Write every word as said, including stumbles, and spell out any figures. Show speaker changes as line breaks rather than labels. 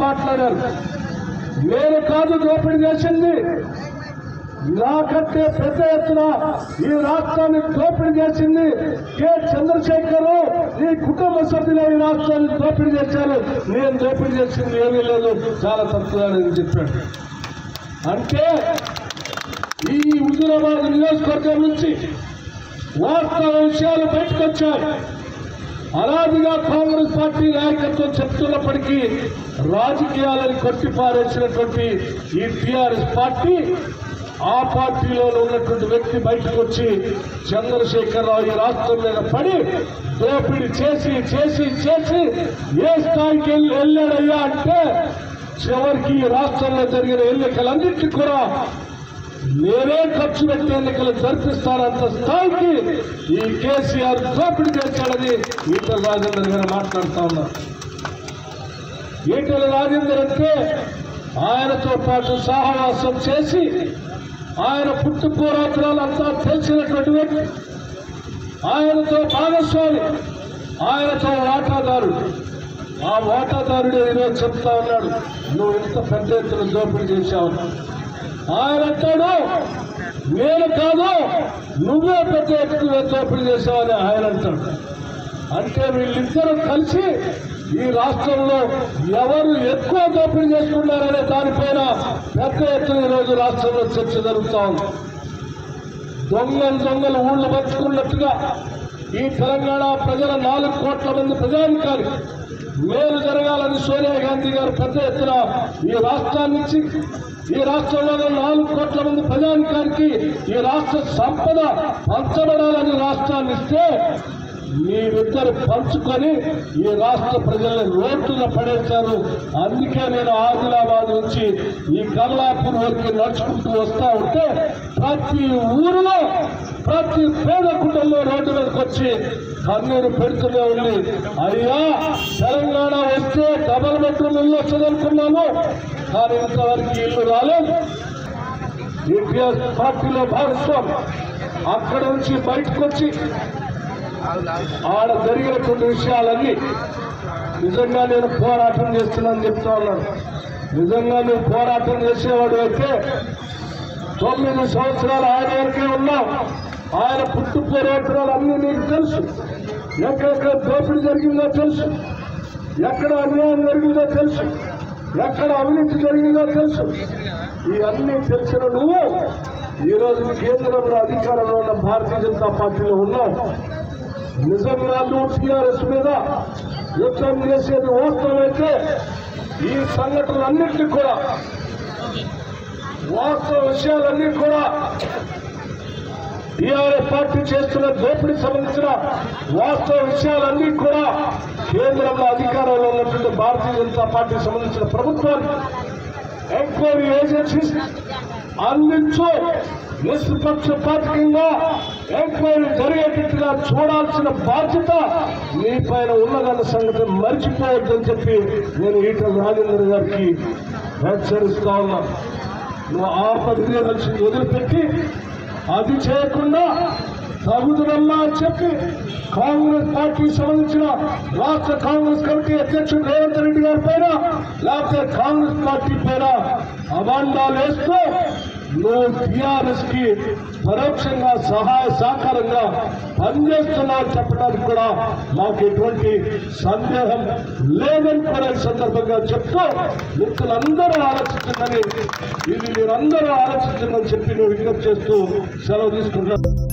మాట్లాడారు. నేను కాదు దోపిడీ చేసింది, నాకంటే పెద్ద ఎత్తున ఈ రాష్ట్రాన్ని దోపిడీ చేసింది కె చంద్రశేఖర్, ఈ కుటుంబ సభ్యులు ఈ రాష్ట్రాన్ని దోపిడీ చేశారు, నేను దోపిడీ చేసింది ఏమీ లేదు, చాలా తప్పుదని చెప్పాడు. అంటే ఈ హుజూరాబాద్ నియోజకవర్గం నుంచి వాస్తవ విషయాలు బయటకు వచ్చాయి. అలాదిగా కాంగ్రెస్ పార్టీ నాయకత్వం చెప్తున్నప్పటికీ రాజకీయాలను కొట్టిపారేసినటువంటి ఈ టీఆర్ఎస్ పార్టీ, ఆ పార్టీలో ఉన్నటువంటి వ్యక్తి బయటకు వచ్చి చంద్రశేఖరరావు ఈ రాష్ట్రం మీద పడి దోపిడీ చేసి చేసి చేసి ఏ స్థాయికి వెళ్ళి వెళ్ళాడయ్యా అంటే చివరికి ఈ రాష్ట్రంలో జరిగిన ఎన్నికలన్నింటినీ కూడా నేనే ఖర్చు పెట్టి ఎన్నికలు జరిపిస్తానంత స్థాయికి ఈ కేసీఆర్ దోపిడీ చేశాడని ఈటెల రాజేందర్ గారు మాట్లాడుతూ ఉన్నారు. ఈటెల రాజేందర్ అంటే ఆయనతో పాటు సహవాసం చేసి ఆయన పుట్టు పూర్వత్రాలంతా తెలిసినటువంటి వ్యక్తి, ఆయనతో భాగస్వామి, ఆయనతో వాటాదారుడు. ఆ వాటాదారుడు ఈరోజు చెప్తా ఉన్నాడు, నువ్వు ఇంత పెద్ద ఎత్తున దోపిడీ చేశావు. ఆయన అంటాడు, నేను కాదు నువ్వే పెద్ద ఎత్తున దోపిడీ చేశావని ఆయన అంటాడు. అంటే వీళ్ళిద్దరూ కలిసి ఈ రాష్ట్రంలో ఎవరు ఎక్కువ దోపిడీ చేసుకున్నారనే దానిపైన పెద్ద ఎత్తున ఈరోజు రాష్ట్రంలో చర్చ జరుగుతూ ఉంది. దొంగలు దొంగలు ఊళ్ళో పంచుకున్నట్టుగా ఈ తెలంగాణ ప్రజల నాలుగు కోట్ల మంది ప్రజానికాలు మేలు జరగాలని సోనియా గాంధీ గారు పెద్ద ఎత్తున ఈ రాష్ట్రాన్నిచ్చి ఈ రాష్ట్రంలో నాలుగు కోట్ల మంది ప్రజానికానికి ఈ రాష్ట్ర సంపద పంచబడాలని రాష్ట్రాన్ని ఇస్తే మీరిద్దరు పంచుకొని ఈ రాష్ట్ర ప్రజల్ని రోడ్డున పడేశారు. అందుకే నేను ఆదిలాబాద్ నుంచి ఈ కమలాపూర్ వరకు నడుచుకుంటూ వస్తా ఉంటే ప్రతి ఊరిలో ప్రతి పేద కుటుంబం రోడ్డు మీదకి వచ్చి కన్నీరు పెడుతూనే ఉంది. అయ్యా తెలంగాణ వస్తే డబల్ బెడ్రూమ్ ఇల్లు చదువుకున్నాను, కానీ ఇంతవరకు ఇల్లు రాలేదు. ఈపీఎస్ పార్టీలో భాగస్వామి అక్కడ నుంచి బయటకు వచ్చి ఆడ జరిగినటువంటి విషయాలన్నీ నిజంగా నేను పోరాటం చేస్తున్నానని చెప్తా ఉన్నాను. నిజంగా నువ్వు పోరాటం చేసేవాడు అయితే తొమ్మిది సంవత్సరాలు ఆయన వరకే ఉన్నావు. ఆయన పుట్టు పూర్వత్రాలు అన్నీ నీకు తెలుసు. ఎక్కడెక్కడ దోపిడీ జరిగిందో తెలుసు, ఎక్కడ అన్యాయం జరిగిందో తెలుసు, ఎక్కడ అవినీతి జరిగిందో తెలుసు. ఇవన్నీ తెలిసిన నువ్వు ఈరోజు కేంద్రంలో అధికారంలో ఉన్న భారతీయ జనతా పార్టీలో ఉన్నావు. నిజంగా నువ్వు టీఆర్ఎస్ మీద యుద్ధం చేసేది వాస్తవమైతే ఈ సంఘటనలన్నింటినీ కూడా వాస్తవ విషయాలన్నీ కూడా టీఆర్ఎస్ పార్టీ చేస్తున్న దోపిడీ సంబంధించిన వాస్తవ విషయాలన్నీ కూడా కేంద్రంలో అధికారంలో ఉన్నటువంటి భారతీయ జనతా పార్టీకి సంబంధించిన ప్రభుత్వాన్ని ఎంక్వైరీ ఏజెన్సీస్ అందించు, నిష్పక్షపాతంగా ఎంక్వైరీ జరిగేటట్టుగా చూడాల్సిన బాధ్యత మీ పైన ఉన్నదన్న సంగతి మర్చిపోవద్దని చెప్పి నేను ఈటెల రాజేందర్ గారికి హెచ్చరిస్తా ఉన్నా. నువ్వు ఆ పదిహేను లక్షలు వదిలిపెట్టి అది చేయకుండా తగుదనల్లా అని చెప్పి కాంగ్రెస్ పార్టీకి సంబంధించిన రాష్ట్ర కాంగ్రెస్ కమిటీ అధ్యక్షుడు రేవంత్ రెడ్డి గారి పైన లేకపోతే కాంగ్రెస్ పార్టీ పైన అబాండాలు వేస్తూ నువ్వు టీఆర్ఎస్ కి పరోక్షంగా సహాయ సహకారంగా పనిచేస్తున్నావు చెప్పడానికి కూడా మాకు ఎటువంటి సందేహం లేదని కూడా ఈ సందర్భంగా చెప్తూ మిత్రులందరూ ఆలోచించండి, ఇది మీరందరూ ఆలోచించండి చెప్పి నువ్వు విజ్ఞప్తి చేస్తూ సెలవు తీసుకుంటున్నాను.